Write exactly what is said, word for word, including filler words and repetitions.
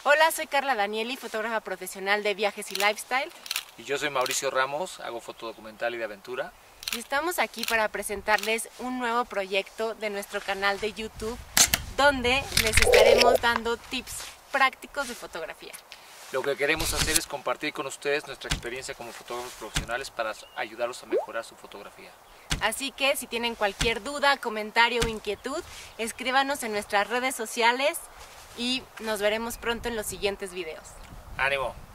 Hola, soy Carla Danieli, fotógrafa profesional de viajes y lifestyle. Y yo soy Mauricio Ramos, hago foto documental y de aventura. Y estamos aquí para presentarles un nuevo proyecto de nuestro canal de YouTube, donde les estaremos dando tips prácticos de fotografía. Lo que queremos hacer es compartir con ustedes nuestra experiencia como fotógrafos profesionales para ayudarlos a mejorar su fotografía. Así que si tienen cualquier duda, comentario o inquietud, escríbanos en nuestras redes sociales y nos veremos pronto en los siguientes videos. ¡Ánimo!